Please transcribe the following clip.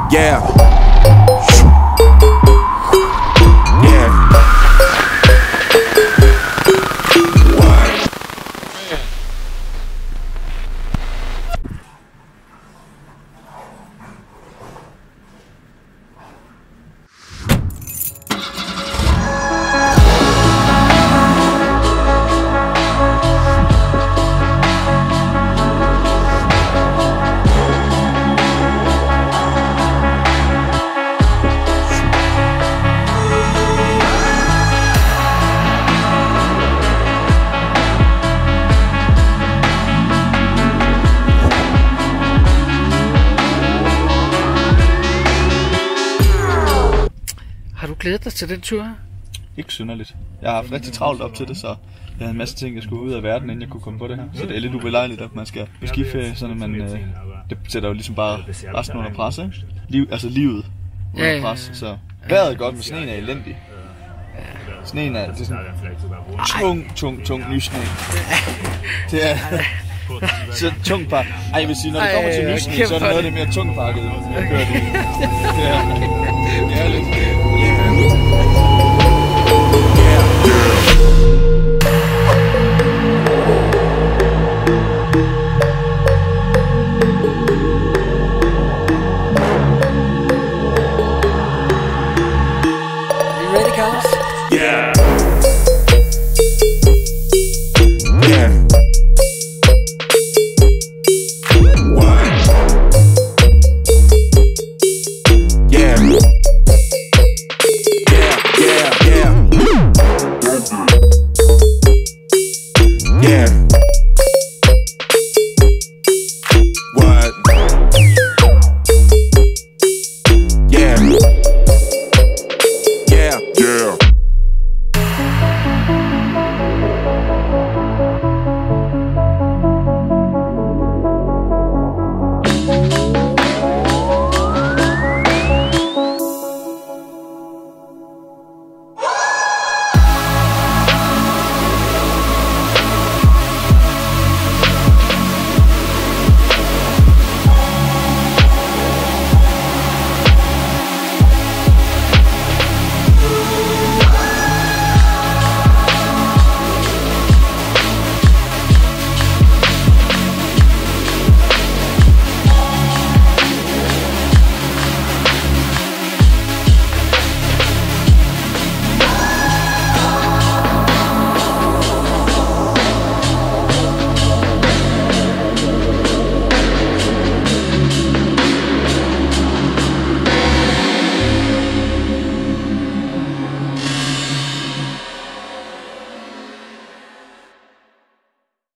Yeah. Yeah. Har du glædet dig til den tur? Ikke synderligt. Jeg har haft rigtig travlt op til det, så jeg havde en masse ting, jeg skulle ud af verden, inden jeg kunne komme på det her. Så det er lidt ubelejligt, at man skal på skiferie, sådan at man, det sætter jo ligesom bare resten under pres, ikke? Livet under pres, så vejret er godt, men sneen er elendig. Sneen er, det er sådan tung nysne. Det er så tung pak. Ej, jeg vil sige, når det kommer til nysne, så er det noget af det mere tungpakket, jeg kører det. Det er lidt.